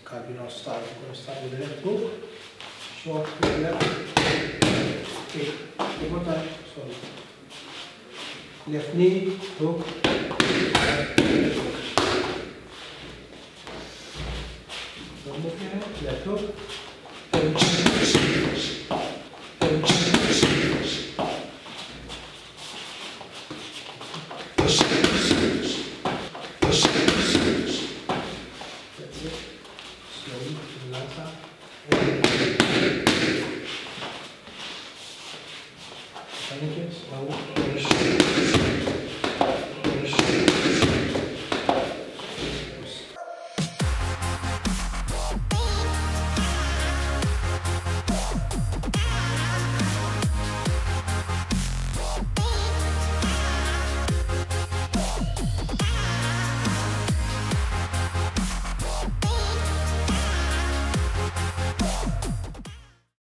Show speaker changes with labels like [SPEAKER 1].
[SPEAKER 1] Cardinal start. We're going to start with the left hook. Short to the left. Okay, one more time. Sorry. Left knee, hook. One more here. Left hook. Thank you.